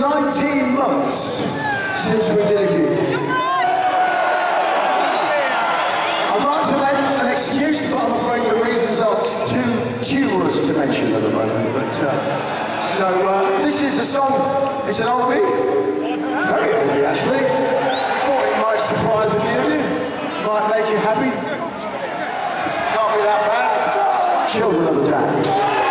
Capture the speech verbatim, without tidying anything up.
nineteen months since we did a gig. I'd like to make an excuse, but I'm afraid the reasons are too humorous to mention at the moment. But, uh, so uh, this is a song, it's an oldie, very oldie actually. Thought it might surprise a few of you, might make you happy. Can't be that bad. Children of the Damned.